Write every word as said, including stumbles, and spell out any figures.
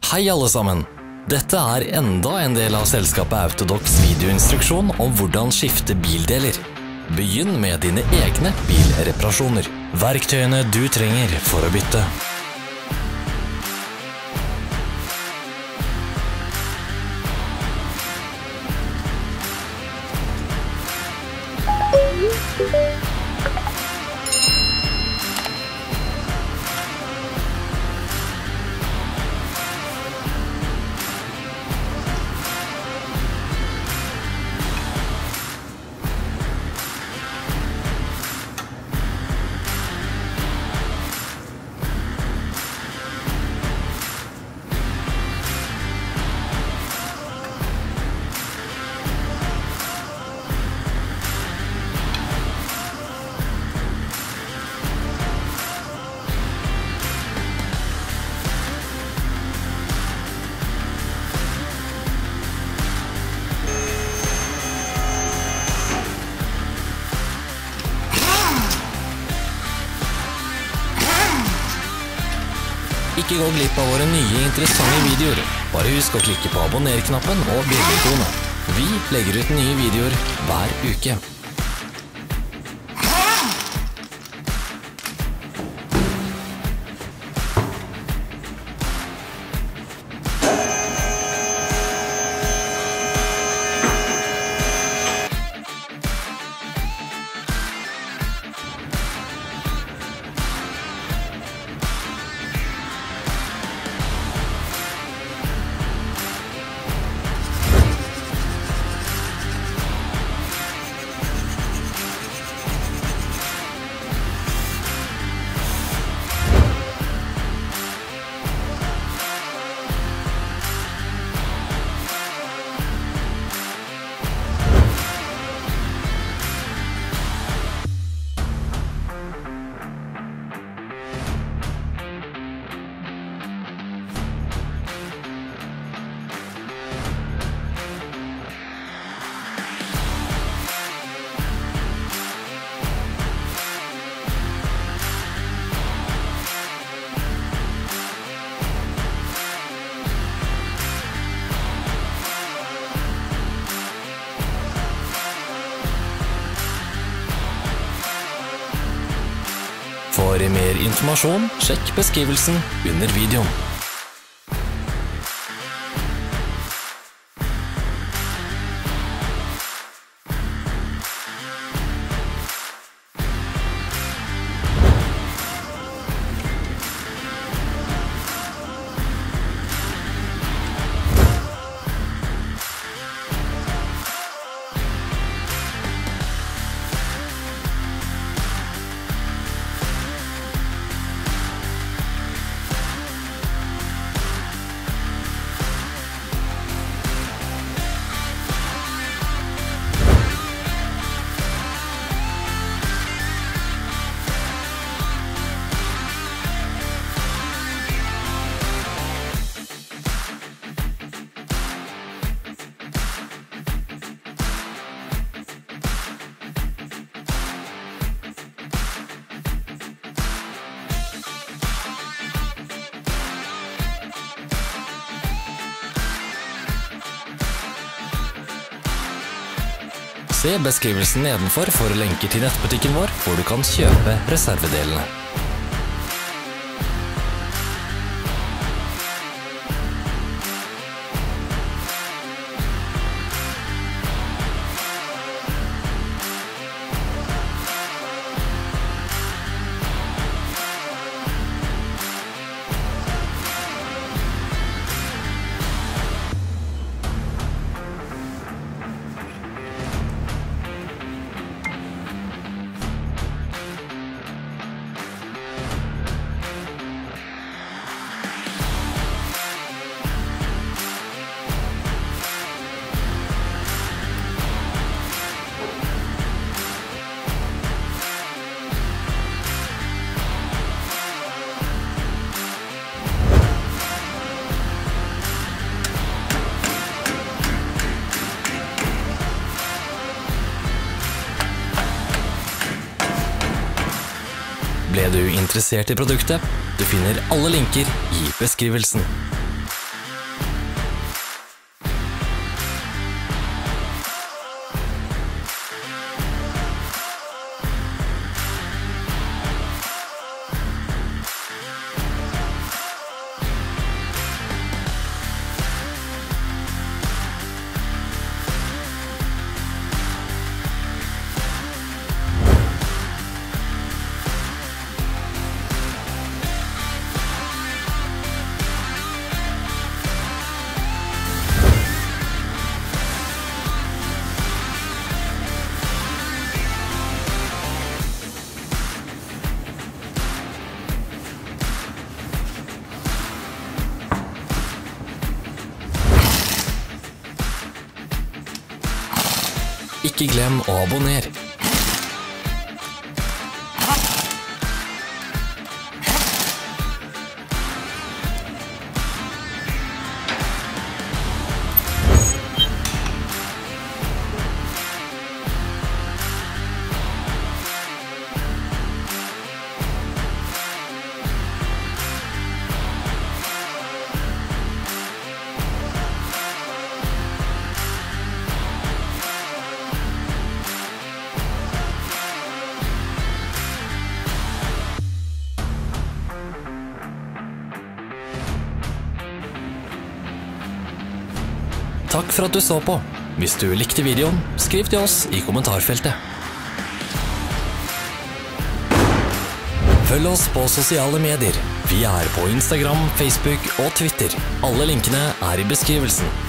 Hei alle sammen! Dette er enda en del av selskapet Autodox videoinstruksjon om hvordan skifte bildeler. Begynn med dine egne bilreparasjoner. Verktøyene du trenger for å bytte. Ikke gå glipp av våre nye interessante videoer. Bare husk å klikke på abonner-knappen og bjellikonet. Vi legger ut nye videoer hver uke. For mer informasjon, sjekk beskrivelsen under videoen. Se beskrivelsen nedenfor for lenker til nettbutikken vår, hvor du kan kjøpe reservedelene. Ble du interessert i produktet? Du finner alle linker i beskrivelsen. ikke glem å abonnere. Takk for at du så på. Hvis du likte videoen, skriv til oss i kommentarfeltet. Følg oss på sosiale medier. Vi er på Instagram, Facebook og Twitter. Alle linkene er i beskrivelsen.